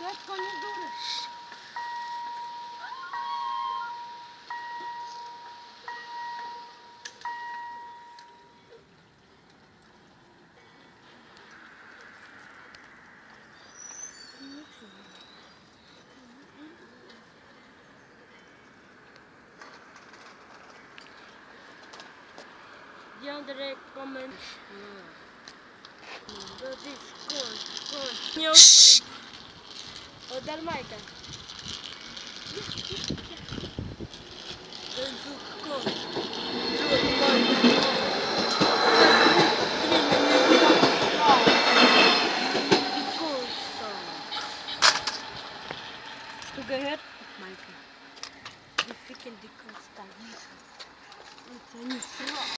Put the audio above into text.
Jetzt kann ich durch. Die andere kommen. Dat is kort. Oh, daar Maaike. Een zoek kort. Hast du gehört, Maaike? Die ficken die Konstanz. Und dann ist